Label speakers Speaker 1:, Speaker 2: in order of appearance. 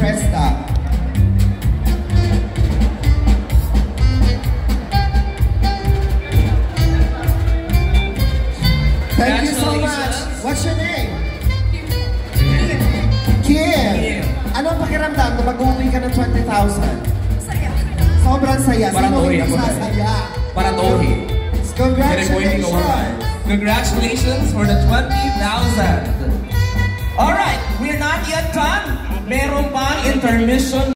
Speaker 1: FIESTA. Thank you so much. What's your name? Kim. Anong pakiramdam na mag-uwi ka ng 20,000?
Speaker 2: Saya.
Speaker 1: Sobrang saya.
Speaker 3: Parang
Speaker 1: Sino
Speaker 3: tohi
Speaker 1: hindi
Speaker 3: ako.
Speaker 1: sasaya?
Speaker 3: Para tohi.
Speaker 1: Congratulations.
Speaker 3: Congratulations for the 20,000. Alright, we're not yet done. Meron pang intermission.